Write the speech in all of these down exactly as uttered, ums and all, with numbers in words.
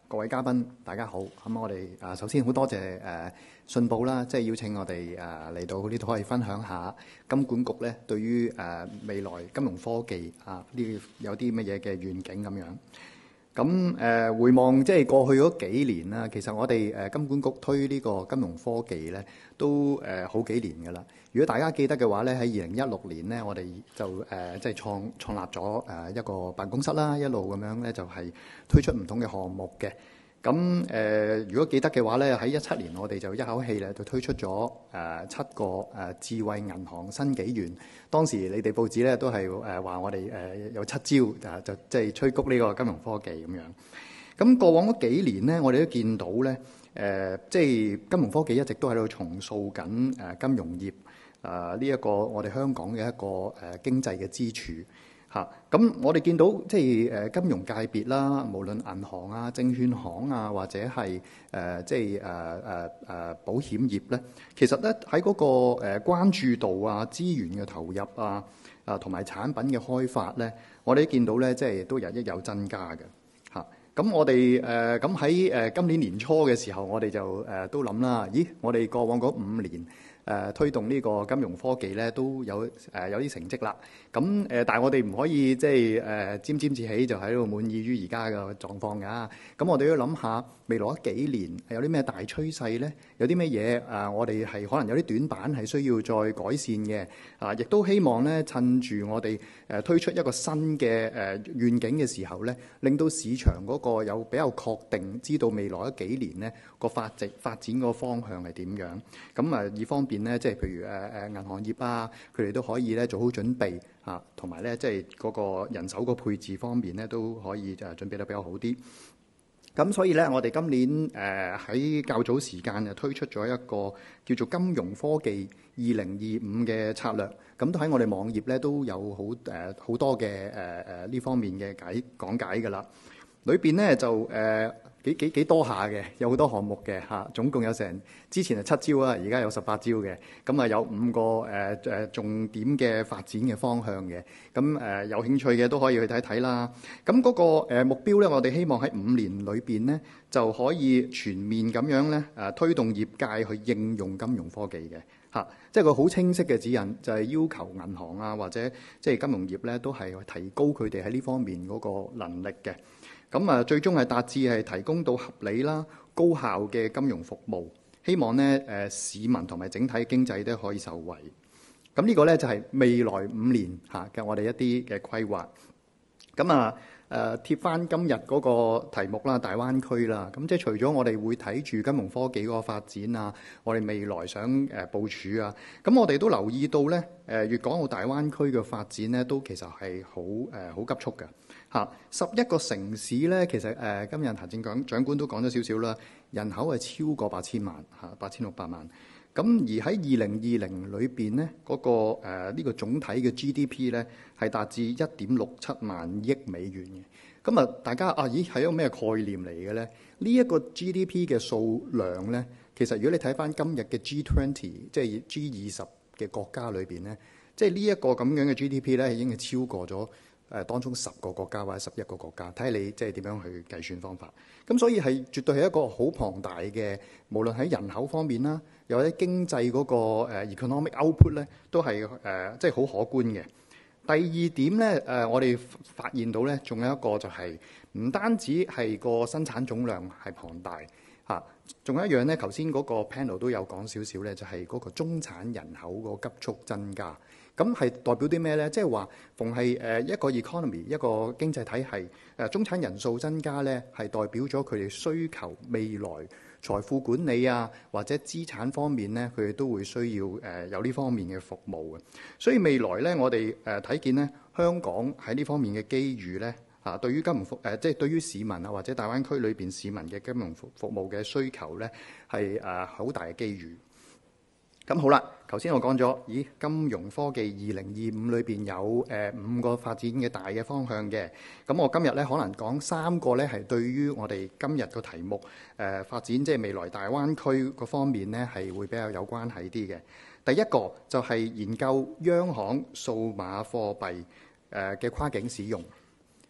各位嘉賓，大家好。咁我哋啊，首先好多謝誒、呃、信報啦，即係邀請我哋誒嚟到呢度可以分享下金管局咧對於誒、呃、未來金融科技啊呢有啲乜嘢嘅願景咁樣。咁誒、呃、回望即係過去嗰幾年啦，其實我哋誒、呃、金管局推呢個金融科技咧都誒、呃、好幾年㗎啦。如果大家記得嘅話咧，喺二零一六年咧，我哋就誒、呃、即係創創立咗誒一個辦公室啦，一路咁樣咧就係、是、推出唔同嘅項目嘅。咁誒、呃，如果記得嘅話咧，喺一七年我哋就一口氣咧就推出咗誒、呃、七個誒、呃、智慧銀行新紀元。當時你哋報紙咧都係誒話我哋誒、呃、有七招啊，就即係催谷呢個金融科技咁樣。咁過往嗰幾年咧，我哋都見到咧誒、呃，即係金融科技一直都喺度重塑緊誒金融業。啊！呢一個我哋香港嘅一個誒、呃、經濟嘅支柱嚇，咁、啊、我哋見到即係誒、呃、金融界別啦，無論銀行啊、證券行啊，或者係誒、呃、即係誒誒誒保險業咧，其實咧喺嗰個誒、呃、關注度啊、資源嘅投入啊、啊同埋產品嘅開發咧，我哋都見到咧，即係都日益有增加嘅嚇。咁、啊、我哋誒咁喺誒今年年初嘅時候，我哋就誒、呃、都諗啦，咦？我哋過往嗰五年，誒、呃、推動呢個金融科技咧都有誒、呃、有啲成績啦，咁誒、呃、但係我哋唔可以即係誒沾沾自喜就喺度滿意於而家嘅狀況㗎。咁我哋要諗下未來幾年有啲咩大趨勢咧？有啲咩嘢誒？我哋係可能有啲短板係需要再改善嘅啊！亦都希望咧趁住我哋誒、呃、推出一個新嘅誒、呃、願景嘅時候咧，令到市場嗰個有比較確定，知道未來嗰幾年咧個發展發展個方向係點樣。咁啊，以方便咧，即係譬如誒誒銀行業啊，佢哋都可以咧做好準備啊，同埋咧即係嗰個人手個配置方面咧都可以就準備得比較好啲。咁所以咧，我哋今年誒喺、呃、較早時間就推出咗一個叫做金融科技二零二五嘅策略。咁都喺我哋網頁咧都有好誒好多嘅誒誒呢方面嘅解講解㗎啦。裏邊咧就誒。呃幾幾幾多下嘅，有好多項目嘅嚇，總共有成之前係七招啊，而家有十八招嘅，咁啊有五個誒誒、呃、重點嘅發展嘅方向嘅，咁誒、呃、有興趣嘅都可以去睇睇啦。咁嗰、那個、呃、目標咧，我哋希望喺五年裏邊咧就可以全面咁樣咧誒、呃、推動業界去應用金融科技嘅嚇、啊，即係個好清晰嘅指引，就係、是、要求銀行啊或者即係金融業咧都係提高佢哋喺呢方面嗰個能力嘅。咁啊，最終係達至係提供到合理啦、高效嘅金融服務，希望咧誒市民同埋整體經濟都可以受惠。咁呢個咧就係未來五年嚇嘅我哋一啲嘅規劃。咁啊誒貼翻今日嗰個題目啦，大灣區啦。咁即係除咗我哋會睇住金融科技嗰個發展啊，我哋未來想誒部署啊，咁我哋都留意到咧誒粵港澳大灣區嘅發展咧，都其實係好誒好急速嘅。嚇，十一個城市咧，其實誒、呃、今日行政長長官都講咗少少啦，人口係超過八千萬嚇，八千六百萬。咁而喺二零二零裏邊咧，嗰、那個誒呢、呃這個總體嘅 G D P 咧係達至一點六七萬億美元嘅。咁啊，大家啊，咦係一個咩概念嚟嘅咧？呢、這、一個 G D P 嘅數量咧，其實如果你睇翻今日嘅 G 二十，即係 G 二十嘅國家裏邊咧，即係呢一個咁樣嘅 G D P 咧，已經係超過咗。誒當中十個國家或者十一個國家，睇下你即係點樣去計算方法。咁所以係絕對係一個好龐大嘅，無論喺人口方面啦，又或者經濟嗰個 economic output 咧，都係誒即係好可觀嘅。第二點咧，誒我哋發現到咧，仲有一個就係唔單止係個生產總量係龐大嚇，仲有一樣咧，頭先嗰個 panel 都有講少少咧，就係嗰個中產人口個急速增加。咁係代表啲咩咧？即係話，逢係誒一個 economy 一個經濟體系誒中產人數增加咧，係代表咗佢哋需求未來財富管理啊，或者資產方面咧，佢哋都會需要誒有呢方面嘅服務嘅。所以未來咧，我哋誒睇見咧，香港喺呢方面嘅機遇咧嚇，對於金融服誒即係對於市民啊或者大灣區裏邊市民嘅金融服服務嘅需求咧，係誒好大嘅機遇。咁好啦，頭先我講咗，咦，金融科技二零二五裏邊有誒、呃、五個發展嘅大嘅方向嘅。咁我今日咧可能講三個咧係對於我哋今日個題目誒、呃、發展，即係未來大灣區個方面咧係會比較有關係啲嘅。第一個就係研究央行數碼貨幣誒嘅跨境使用。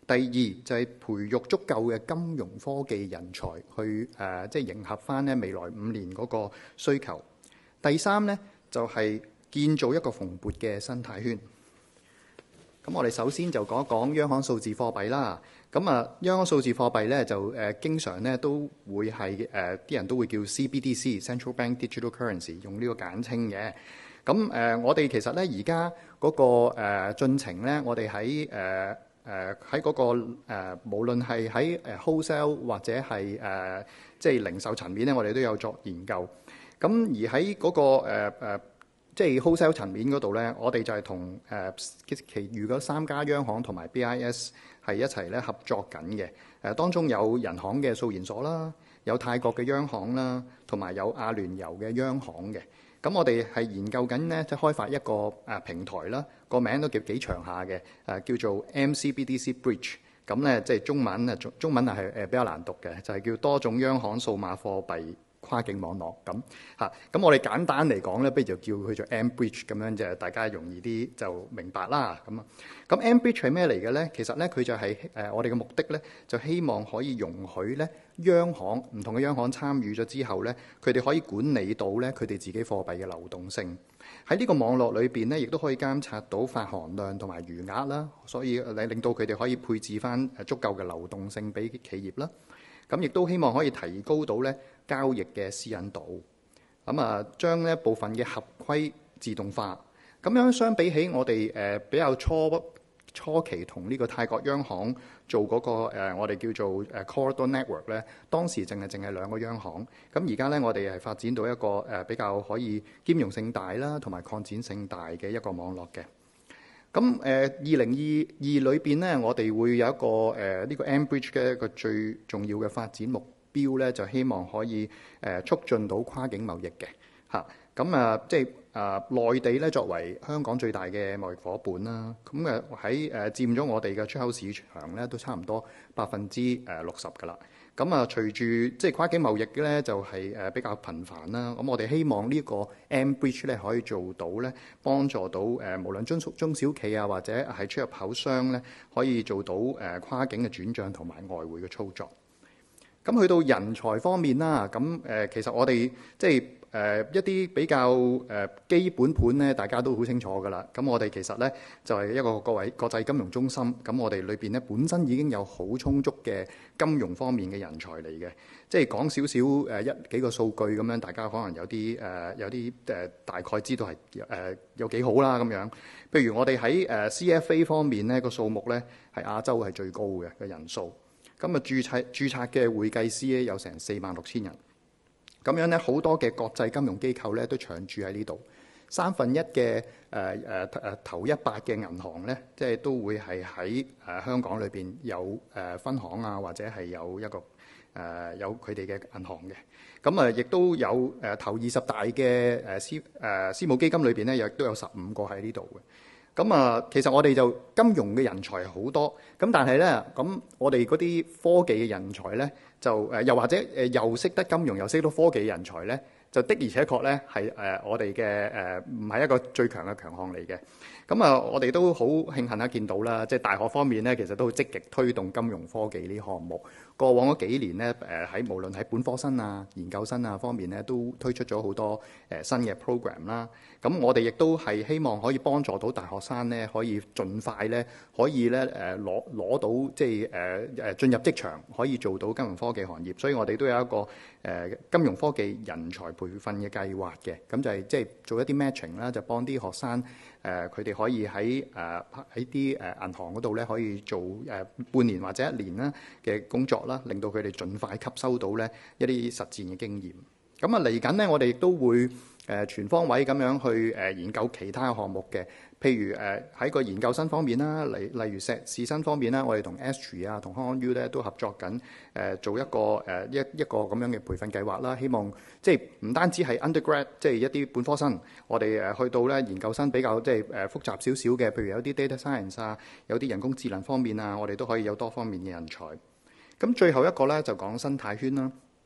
第二就係、是、培育足夠嘅金融科技人才去誒，即係迎合翻咧未來五年嗰個需求。第三咧就係、是、建造一個蓬勃嘅生態圈。咁我哋首先就講一講央行數字貨幣啦。咁啊，央行數字貨幣咧就誒、呃、經常咧都會係誒啲人都會叫 C B D C（Central Bank Digital Currency） 用呢個簡稱嘅。咁誒、呃，我哋其實咧而家嗰個誒、呃、進程咧，我哋喺誒誒喺嗰個、呃、無論係喺誒 wholesale 或者係誒即係零售層面咧，我哋都有作研究。咁而喺嗰、那個誒、呃呃即係 wholesale 層面嗰度咧，我哋就係同誒其餘嗰三家央行同埋 B I S 係一齊咧合作緊嘅。誒當中有人行嘅數研所啦，有泰國嘅央行啦，同埋有阿聯酋嘅央行嘅。咁我哋係研究緊咧，即係開發一個誒平台啦，個名都叫幾長下嘅，誒叫做 M C B D C Bridge。咁咧即係中文啊，中中文啊係誒比較難讀嘅，就係叫多種央行數碼貨幣跨境網絡咁嚇，咁我哋簡單嚟講咧，不如就叫佢做 M Bridge 咁樣，就大家容易啲就明白啦。咁啊，咁 M Bridge 係咩嚟嘅咧？其實咧佢就係、是、誒我哋嘅目的咧，就希望可以容許咧央行唔同嘅央行參與咗之後咧，佢哋可以管理到咧佢哋自己貨幣嘅流動性。喺呢個網絡裏邊咧，亦都可以監察到發行量同埋餘額啦，所以令到佢哋可以配置翻誒足夠嘅流動性俾企業啦。咁亦都希望可以提高到咧交易嘅私隱度，咁啊將呢部分嘅合規自動化。咁樣相比起我哋誒比較初初期同呢個泰國央行做嗰、那個、呃、我哋叫做誒 Corridor Network 咧，當時淨係淨係兩個央行。咁而家咧我哋係發展到一個誒比較可以兼容性大啦，同埋擴展性大嘅一個網絡嘅。咁誒二零二二裏邊咧，我哋會有一個誒呢、呃這個 M Bridge 嘅一個最重要嘅發展目標咧，就希望可以誒、呃、促進到跨境貿易嘅嚇。咁啊，即係啊內地咧作為香港最大嘅貿易伙伴啦，咁啊喺誒佔咗我哋嘅出口市場咧，都差唔多百分之誒六十㗎啦。咁啊，隨住即係跨境貿易咧，就係誒比較頻繁啦。咁我哋希望呢個 M Bridge 咧可以做到咧，幫助到誒無論中中小企啊，或者係出入口商咧，可以做到誒跨境嘅轉帳同埋外匯嘅操作。咁去到人才方面啦，咁誒其實我哋即係誒一啲比較誒基本盤咧，大家都好清楚㗎啦。咁我哋其實咧就係一個各位國際金融中心，咁我哋裏邊咧本身已經有好充足嘅金融方面嘅人才嚟嘅。即係講少少誒一幾個數據咁樣，大家可能有啲誒有啲誒大概知道係誒有幾好啦咁樣。譬如我哋喺誒 C F A 方面咧個數目咧係亞洲係最高嘅嘅人數。咁啊，註冊註冊嘅會計師咧有成四萬六千人，咁樣咧好多嘅國際金融機構咧都長駐喺呢度，三分一嘅誒誒誒頭一百嘅銀行咧，即係都會係喺誒香港裏邊有誒分行啊，或者係有一個誒、呃、有佢哋嘅銀行嘅。咁啊，亦都有誒、呃、頭二十大嘅誒私誒私募基金裏邊咧，亦都有十五個喺呢度嘅。咁啊，其實我哋就金融嘅人才好多，咁但係咧，咁我哋嗰啲科技嘅人才咧，就誒又或者誒又識得金融又識得科技嘅人才咧，就的而且確咧係誒我哋嘅誒唔係一個最強嘅強項嚟嘅。咁啊，我哋都好慶幸啊，見到啦，即係大學方面咧，其實都好積極推動金融科技呢項目。過往嗰幾年咧，誒喺無論喺本科生啊、研究生啊方面咧，都推出咗好多誒新嘅 program 啦。咁我哋亦都係希望可以幫助到大學生咧，可以盡快咧，可以咧誒攞攞到即係誒誒進入職場，可以做到金融科技行業。所以我哋都有一個誒金融科技人才培訓嘅計劃嘅。咁就係即係做一啲 matching 啦，就幫啲學生誒佢哋可以喺誒喺啲誒銀行嗰度咧，可以做誒半年或者一年啦嘅工作啦，令到佢哋盡快吸收到咧一啲實戰嘅經驗。咁啊嚟緊咧，我哋亦都會誒全方位咁樣去誒研究其他項目嘅，譬如誒喺個研究生方面啦，例例如碩士生方面啦，我哋同 Astri 啊、同 Hong Kong U 咧都合作緊誒做一個誒一一個咁樣嘅培訓計劃啦。希望即係唔單止係 undergrad，即係一啲本科生，我哋誒去到咧研究生比較即係誒複雜少少嘅，譬如有啲 data science 啊，有啲人工智能方面啊，我哋都可以有多方面嘅人才。咁最後一個咧就講生態圈啦。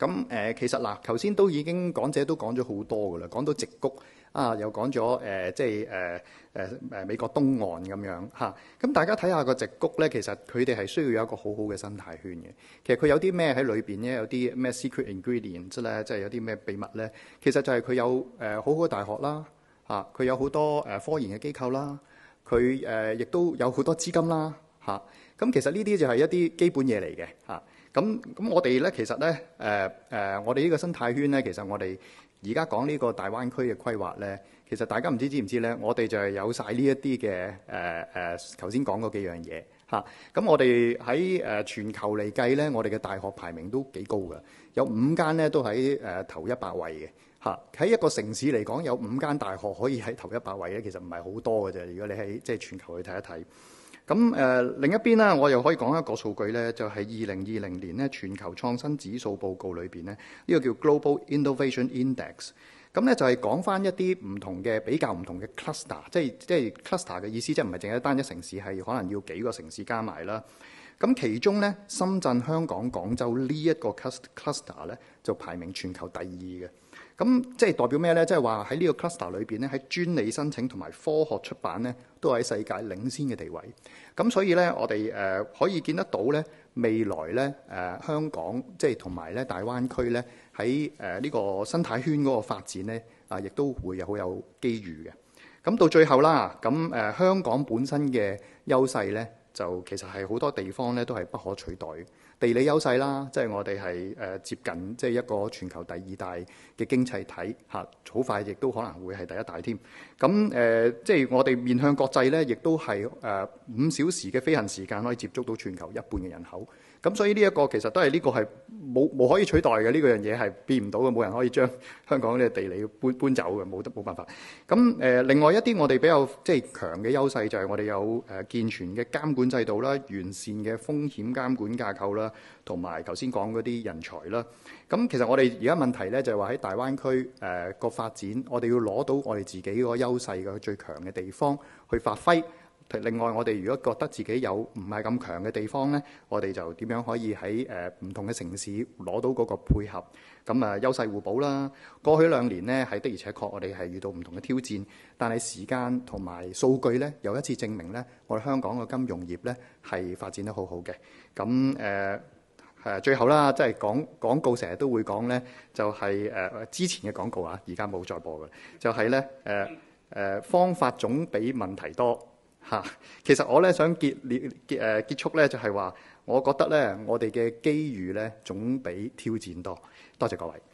咁誒、呃、其實嗱，頭先都已經講者都講咗好多㗎啦，講到矽谷啊，又講咗誒，即係誒誒誒美國東岸咁樣嚇。咁、啊、大家睇下個矽谷咧，其實佢哋係需要有一個好好嘅生態圈嘅。其實佢有啲咩喺裏邊咧？有啲咩 secret ingredients 咧？即係有啲咩秘密咧？其實就係佢有誒、呃、好好嘅大學啦，嚇、啊、佢有好多誒、呃、科研嘅機構啦，佢誒亦都有好多資金啦，嚇、啊。咁其實呢啲就係一啲基本嘢嚟嘅嚇。咁咁我哋咧其實咧誒誒，我哋呢個生態圈咧，其實我哋而家講呢個大灣區嘅規劃咧，其實大家唔知知唔知咧，我哋就係有晒呢一啲嘅誒誒頭先講嗰幾樣嘢嚇。咁我哋喺誒全球嚟計咧，我哋嘅大學排名都幾高㗎，有五間咧都喺誒頭一百位嘅嚇。喺一個城市嚟講，有五間大學可以喺頭一百位咧，其實唔係好多嘅啫。如果你喺即係全球去睇一睇。咁誒、呃、另一邊咧，我又可以講一個數據咧，就係二零二零年咧全球創新指數報告裏邊咧，呢、這個叫 Global Innovation Index。咁咧就係講翻一啲唔同嘅比較唔同嘅 cluster，即係即係 cluster 嘅意思，即係唔係淨係單一城市，係可能要幾個城市加埋啦。咁其中咧，深圳、香港、廣州呢一個 cluster 咧就排名全球第二嘅。咁即係代表咩咧？即係話喺呢個 cluster 裏邊咧，喺專利申請同埋科學出版咧，都喺世界領先嘅地位。咁所以咧，我哋誒、呃、可以見得到咧，未來咧誒、呃、香港即係同埋咧大灣區咧喺誒呢個生態圈嗰個發展咧啊，亦都會有好有機遇嘅。咁到最後啦，咁誒、呃、香港本身嘅優勢咧，就其實係好多地方咧都係不可取代嘅。地理優勢啦，即係我哋係誒接近即係一個全球第二大嘅經濟體嚇，好快亦都可能會係第一大添。咁誒、呃，即係我哋面向國際咧，亦都係誒五小時嘅飛行時間可以接觸到全球一半嘅人口。咁所以呢一個其實都係呢個係冇冇可以取代嘅，呢、這個樣嘢係變唔到嘅，冇人可以將香港嘅地理搬搬走嘅，冇得冇辦法。咁誒、呃，另外一啲我哋比較即係強嘅優勢就係我哋有誒健全嘅監管制度啦，完善嘅風險監管架構啦，同埋頭先講嗰啲人才啦。咁其實我哋而家問題咧就係話喺大灣區誒個發展，我哋要攞到我哋自己嗰個優勢嘅最強嘅地方去發揮。另外，我哋如果覺得自己有唔係咁強嘅地方呢，我哋就點樣可以喺誒唔同嘅城市攞到嗰個配合，咁啊優勢互補啦。過去兩年呢，係的而且確我哋係遇到唔同嘅挑戰，但係時間同埋數據呢，又一次證明呢，我哋香港嘅金融業呢係發展得好好嘅。咁誒誒最後啦，即係廣廣告成日都會講呢，就係、是、誒、呃、之前嘅廣告啊，而家冇再播嘅，就係、是、呢誒誒、呃呃、方法總比問題多。嚇，其實我咧想結結誒結束咧，就係話，我覺得咧，我哋嘅機遇咧總比挑戰多。多謝各位。